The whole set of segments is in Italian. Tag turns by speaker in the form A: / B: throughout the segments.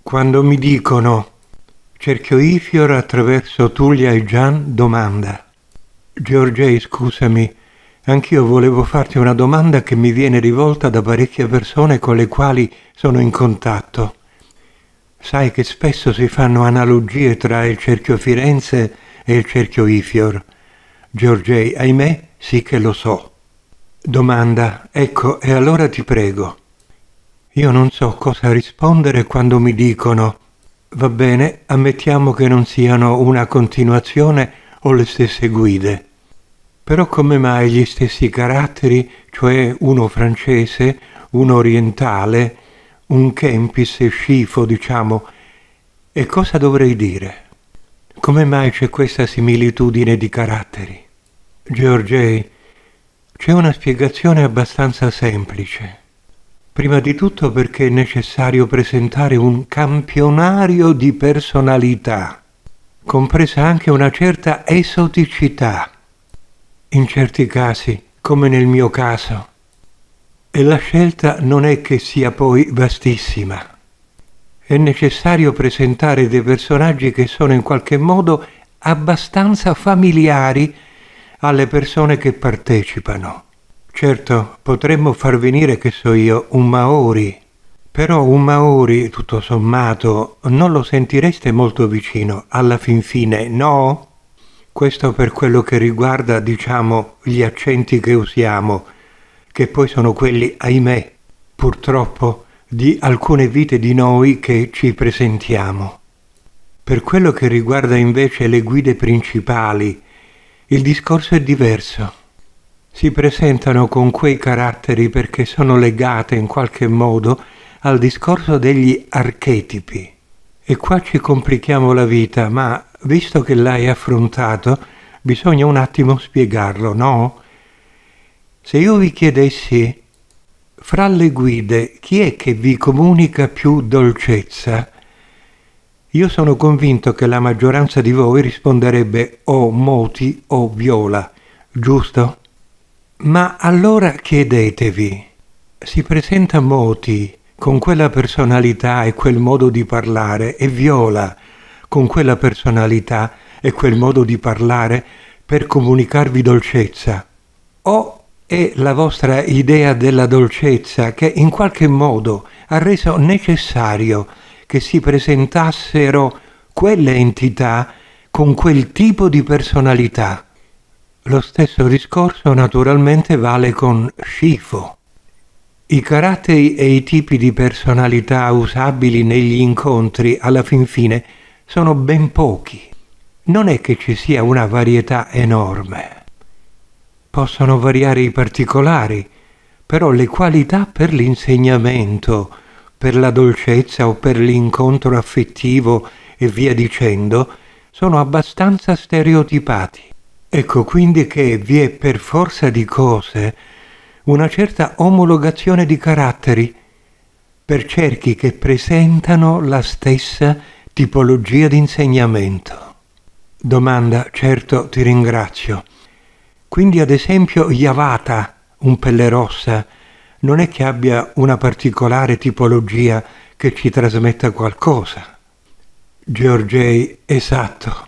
A: Quando mi dicono Cerchio Ifior attraverso Tullia e Gian domanda. Giorgei, scusami, anch'io volevo farti una domanda che mi viene rivolta da parecchie persone con le quali sono in contatto. Sai che spesso si fanno analogie tra il Cerchio Firenze e il Cerchio Ifior. Giorgei, ahimè, sì che lo so. Domanda, ecco, e allora ti prego. Io non so cosa rispondere quando mi dicono va bene, ammettiamo che non siano una continuazione o le stesse guide. Però come mai gli stessi caratteri, cioè uno francese, uno orientale, un Kempis e Scifo, diciamo, e cosa dovrei dire? Come mai c'è questa similitudine di caratteri? Giorgei, c'è una spiegazione abbastanza semplice. Prima di tutto perché è necessario presentare un campionario di personalità, compresa anche una certa esoticità, in certi casi, come nel mio caso. E la scelta non è che sia poi vastissima. È necessario presentare dei personaggi che sono in qualche modo abbastanza familiari alle persone che partecipano. Certo, potremmo far venire, che so io, un Maori, però un Maori, tutto sommato, non lo sentireste molto vicino, alla fin fine, no? Questo per quello che riguarda, diciamo, gli accenti che usiamo, che poi sono quelli, ahimè, purtroppo, di alcune vite di noi che ci presentiamo. Per quello che riguarda invece le guide principali, il discorso è diverso. Si presentano con quei caratteri perché sono legate in qualche modo al discorso degli archetipi. E qua ci complichiamo la vita, ma visto che l'hai affrontato, bisogna un attimo spiegarlo, no? Se io vi chiedessi, fra le guide, chi è che vi comunica più dolcezza? Io sono convinto che la maggioranza di voi risponderebbe o Moti o Viola, giusto? Ma allora chiedetevi, si presenta Moti con quella personalità e quel modo di parlare e Viola con quella personalità e quel modo di parlare per comunicarvi dolcezza? O è la vostra idea della dolcezza che in qualche modo ha reso necessario che si presentassero quelle entità con quel tipo di personalità? Lo stesso discorso naturalmente vale con Scifo. I caratteri e i tipi di personalità usabili negli incontri alla fin fine sono ben pochi. Non è che ci sia una varietà enorme. Possono variare i particolari, però le qualità per l'insegnamento, per la dolcezza o per l'incontro affettivo e via dicendo, sono abbastanza stereotipati. Ecco quindi che vi è per forza di cose una certa omologazione di caratteri per cerchi che presentano la stessa tipologia di insegnamento. Domanda, certo, ti ringrazio. Quindi ad esempio Yavata, un pelle rossa, non è che abbia una particolare tipologia che ci trasmetta qualcosa. Giorgei, esatto.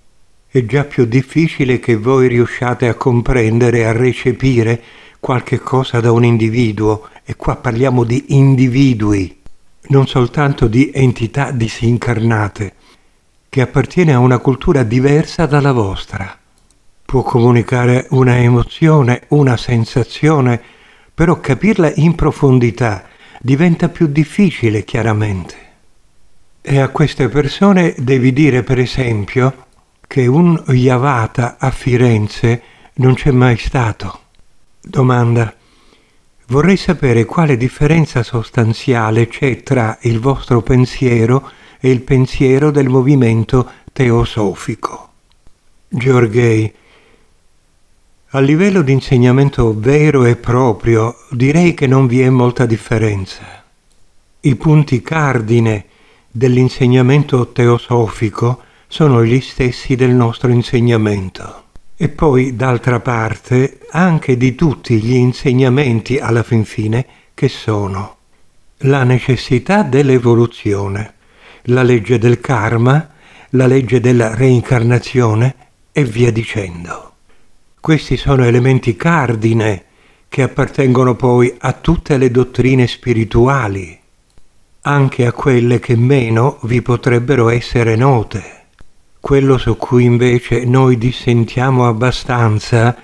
A: È già più difficile che voi riusciate a comprendere e a recepire qualche cosa da un individuo, e qua parliamo di individui, non soltanto di entità disincarnate, che appartiene a una cultura diversa dalla vostra. Può comunicare una emozione, una sensazione, però capirla in profondità diventa più difficile, chiaramente. E a queste persone devi dire, per esempio, che un Yavata a Firenze non c'è mai stato. Domanda. Vorrei sapere quale differenza sostanziale c'è tra il vostro pensiero e il pensiero del movimento teosofico. Giorgei. A livello di insegnamento vero e proprio, direi che non vi è molta differenza. I punti cardine dell'insegnamento teosofico sono gli stessi del nostro insegnamento. E poi, d'altra parte, anche di tutti gli insegnamenti alla fin fine, che sono la necessità dell'evoluzione, la legge del karma, la legge della reincarnazione e via dicendo. Questi sono elementi cardine che appartengono poi a tutte le dottrine spirituali, anche a quelle che meno vi potrebbero essere note. Quello su cui invece noi dissentiamo abbastanza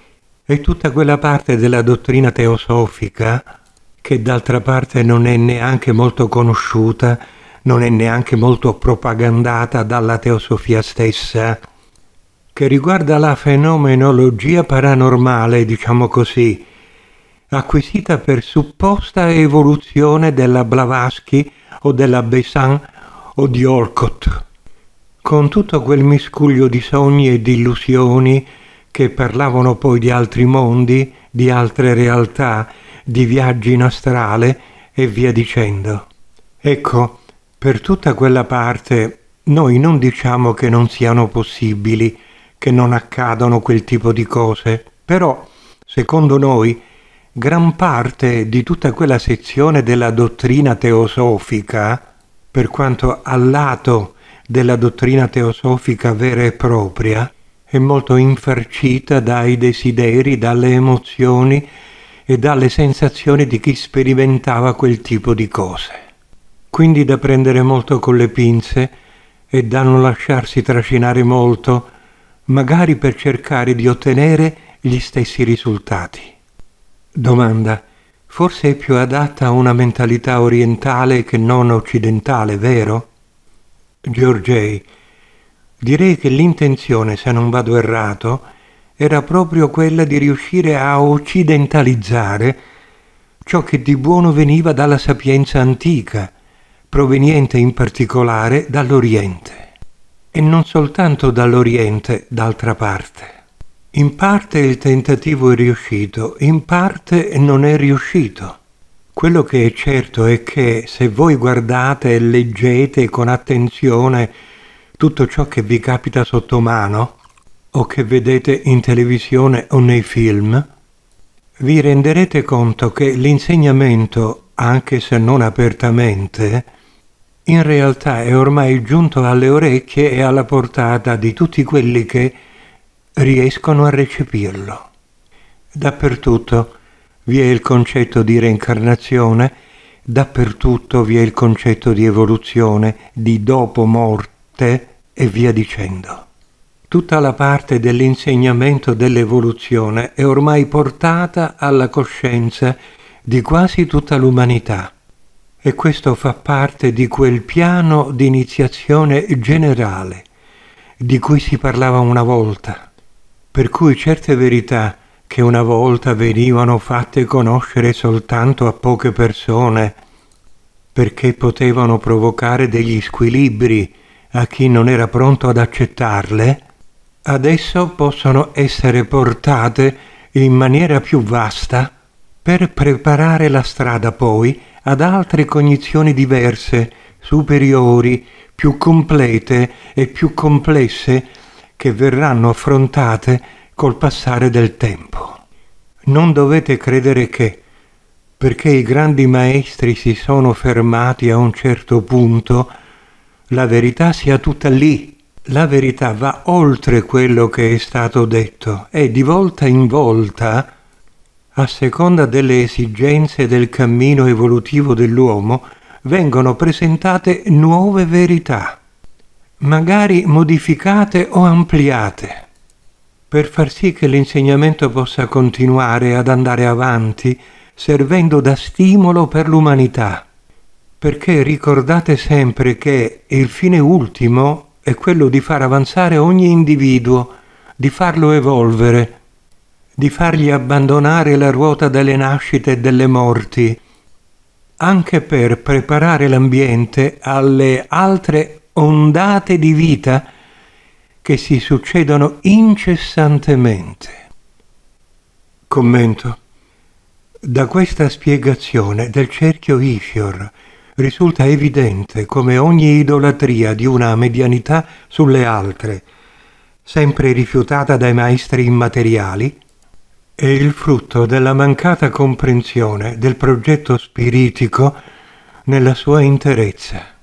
A: è tutta quella parte della dottrina teosofica che d'altra parte non è neanche molto conosciuta, non è neanche molto propagandata dalla teosofia stessa, che riguarda la fenomenologia paranormale, diciamo così, acquisita per supposta evoluzione della Blavatsky o della Besant o di Olcott, con tutto quel miscuglio di sogni e di illusioni che parlavano poi di altri mondi, di altre realtà, di viaggi in astrale e via dicendo. Ecco, per tutta quella parte noi non diciamo che non siano possibili, che non accadano quel tipo di cose, però, secondo noi, gran parte di tutta quella sezione della dottrina teosofica, per quanto al lato della dottrina teosofica vera e propria, è molto infarcita dai desideri, dalle emozioni e dalle sensazioni di chi sperimentava quel tipo di cose. Quindi da prendere molto con le pinze e da non lasciarsi trascinare molto, magari per cercare di ottenere gli stessi risultati. Domanda: forse è più adatta a una mentalità orientale che non occidentale, vero? Georgei: direi che l'intenzione, se non vado errato, era proprio quella di riuscire a occidentalizzare ciò che di buono veniva dalla sapienza antica, proveniente in particolare dall'Oriente. E non soltanto dall'Oriente, d'altra parte. In parte il tentativo è riuscito, in parte non è riuscito. Quello che è certo è che se voi guardate e leggete con attenzione tutto ciò che vi capita sotto mano, o che vedete in televisione o nei film, vi renderete conto che l'insegnamento, anche se non apertamente, in realtà è ormai giunto alle orecchie e alla portata di tutti quelli che riescono a recepirlo. Dappertutto vi è il concetto di reincarnazione, dappertutto vi è il concetto di evoluzione, di dopo morte e via dicendo. Tutta la parte dell'insegnamento dell'evoluzione è ormai portata alla coscienza di quasi tutta l'umanità. E questo fa parte di quel piano di iniziazione generale di cui si parlava una volta, per cui certe verità che una volta venivano fatte conoscere soltanto a poche persone, perché potevano provocare degli squilibri a chi non era pronto ad accettarle, adesso possono essere portate in maniera più vasta per preparare la strada poi ad altre cognizioni diverse, superiori, più complete e più complesse che verranno affrontate col passare del tempo. Non dovete credere che, perché i grandi maestri si sono fermati a un certo punto, la verità sia tutta lì. La verità va oltre quello che è stato detto e di volta in volta, a seconda delle esigenze del cammino evolutivo dell'uomo, vengono presentate nuove verità, magari modificate o ampliate, per far sì che l'insegnamento possa continuare ad andare avanti, servendo da stimolo per l'umanità. Perché ricordate sempre che il fine ultimo è quello di far avanzare ogni individuo, di farlo evolvere, di fargli abbandonare la ruota delle nascite e delle morti, anche per preparare l'ambiente alle altre ondate di vita che si succedono incessantemente. Commento. Da questa spiegazione del cerchio Ifior risulta evidente come ogni idolatria di una medianità sulle altre, sempre rifiutata dai maestri immateriali, è il frutto della mancata comprensione del progetto spiritico nella sua interezza.